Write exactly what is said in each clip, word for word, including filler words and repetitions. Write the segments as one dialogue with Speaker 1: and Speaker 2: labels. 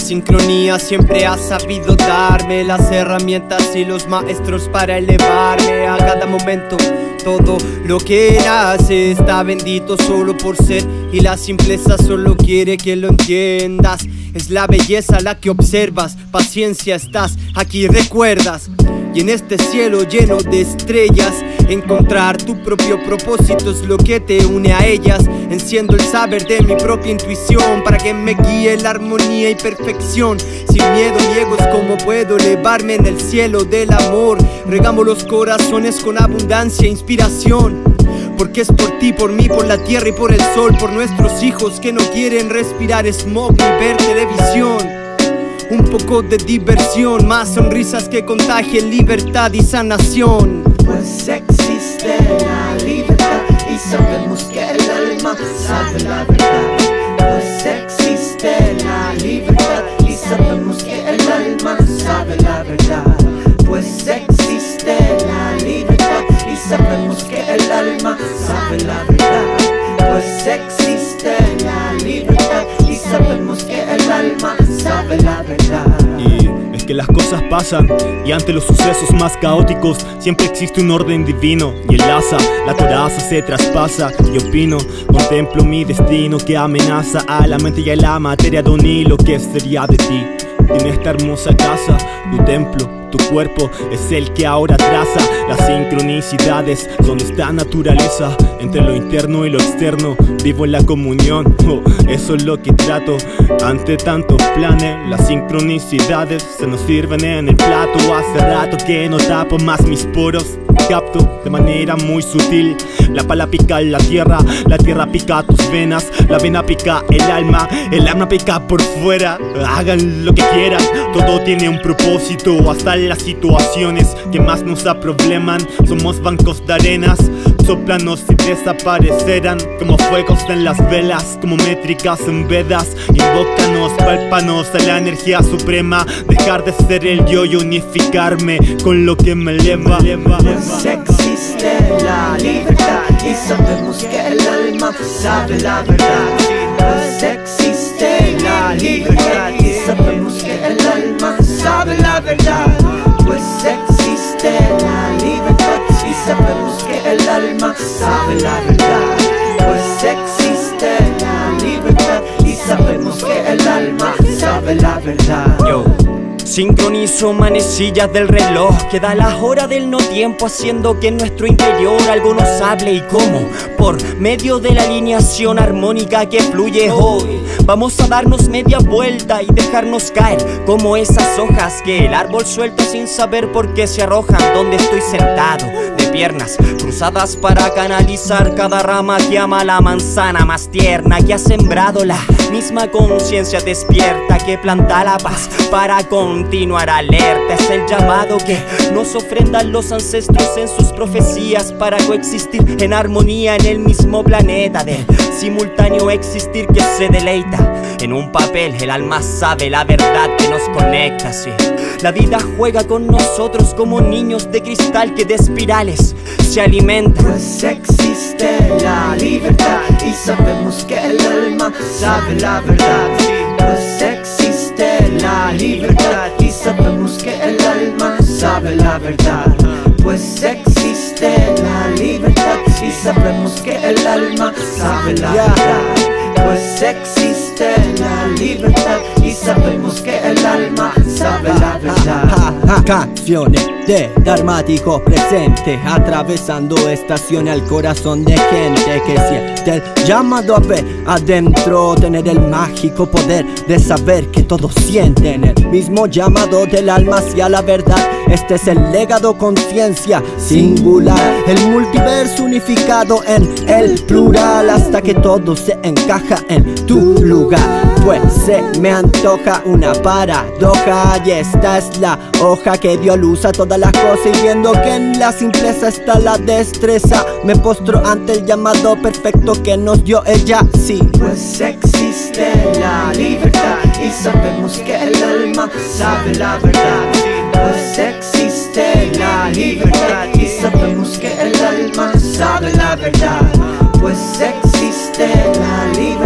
Speaker 1: sincronía siempre ha sabido darme las herramientas y los maestros para elevarme a cada momento. Todo lo que nace está bendito solo por ser, y la simpleza solo quiere que lo entiendas. Es la belleza la que observas, paciencia, estás aquí, recuerdas. Y en este cielo lleno de estrellas, encontrar tu propio propósito es lo que te une a ellas. Enciendo el saber de mi propia intuición para que me guíe la armonía y perfección. Sin miedo ni egos, como puedo elevarme en el cielo del amor. Regamos los corazones con abundancia e inspiración, porque es por ti, por mí, por la tierra y por el sol, por nuestros hijos que no quieren respirar smog ni ver televisión. Un poco de diversión, más sonrisas que contagien libertad y sanación.
Speaker 2: Pues existe la libertad y sabemos que el alma sabe la verdad. Pues existe la libertad y sabemos que el alma sabe la verdad. Pues existe la libertad y sabemos que el alma sabe la verdad. Pues existe la libertad y sabemos que el alma sabe la verdad.
Speaker 3: Y es que las cosas pasan, y ante los sucesos más caóticos siempre existe un orden divino, y el asa, la coraza se traspasa. Y opino, contemplo mi destino que amenaza a la mente y a la materia de un hilo. ¿Qué sería de ti en esta hermosa casa? Tu templo, tu cuerpo es el que ahora traza las sincronicidades. Son esta naturaleza entre lo interno y lo externo. Vivo en la comunión, oh, eso es lo que trato. Ante tantos planes, las sincronicidades se nos sirven en el plato. Hace rato que no tapo más mis poros, capto de manera muy sutil. La pala pica la tierra, la tierra pica tus venas, la vena pica el alma, el alma pica por fuera. Hagan lo que quieran, todo tiene un propósito. Hasta las situaciones que más nos aprobleman somos bancos de arenas, sóplanos y desaparecerán como fuegos en las velas, como métricas en vedas. Invócanos, pálpanos a la energía suprema, dejar de ser el yo y unificarme con lo que me eleva.
Speaker 2: Pues existe la libertad y sabemos que el alma sabe la verdad. Pues existe la libertad y sabemos que el alma sabe la verdad. Pues existe la libertad y sabemos que el alma sabe la verdad. Pues existe la libertad y sabemos que el alma sabe la verdad.
Speaker 1: Yo sincronizo manecillas del reloj que da la hora del no tiempo, haciendo que en nuestro interior algo nos hable. ¿Y cómo? Por medio de la alineación armónica que fluye hoy. Vamos a darnos media vuelta y dejarnos caer como esas hojas que el árbol suelta sin saber por qué se arrojan. Donde estoy sentado, de piernas cruzadas para canalizar cada rama que ama la manzana más tierna que ha sembrado la misma conciencia despierta que planta la paz para continuar alerta. Es el llamado que nos ofrendan los ancestros en sus profecías para coexistir en armonía en el mismo planeta del simultáneo existir que se deleita. En un papel el alma sabe la verdad que nos conecta, sí. La vida juega con nosotros como niños de cristal que de espirales se alimentan.
Speaker 2: Pues existe la libertad y sabemos que el alma sabe la verdad. Pues existe la libertad y sabemos que el alma sabe la verdad. Pues existe la libertad y sabemos que el alma sabe la verdad. Pues existe la libertad y sabemos que el alma sabe la verdad.
Speaker 4: Canciones de Dharmático presente, atravesando estaciones al corazón de gente que siente el llamado a ver adentro, tener el mágico poder de saber que todos sienten el mismo llamado del alma hacia la verdad. Este es el legado, conciencia singular, el multiverso unificado en el plural, hasta que todo se encaja en tu lugar. Pues se me antoja una paradoja, y esta es la hoja que dio luz a todas las cosas, y viendo que en la simpleza está la destreza, me postro ante el llamado perfecto que nos dio ella, sí.
Speaker 2: Pues existe la libertad y sabemos que el alma sabe la verdad. Pues existe la libertad y sabemos que el alma sabe la verdad. Pues existe la libertad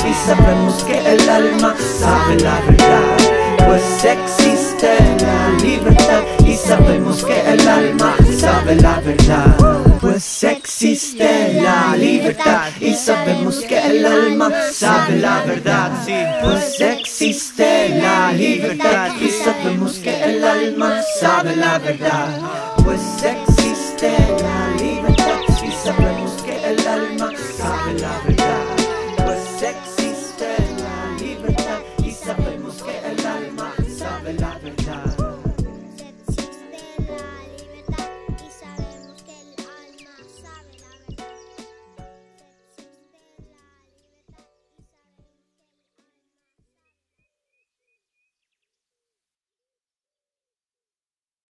Speaker 2: y sabemos que el alma sabe la verdad. Pues existe la libertad y sabemos que el alma sabe la verdad. Pues existe la libertad y sabemos que el alma sabe la verdad. Pues existe la libertad y sabemos que el alma sabe la verdad.